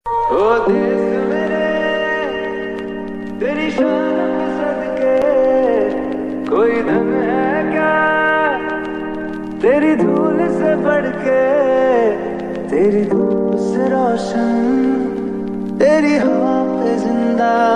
ओ देश मेरे तेरी शान पे सदके कोई धन है क्या तेरी धूल से बढ़ के, तेरी धूप से रोशन, तेरी हवा पे जिंदा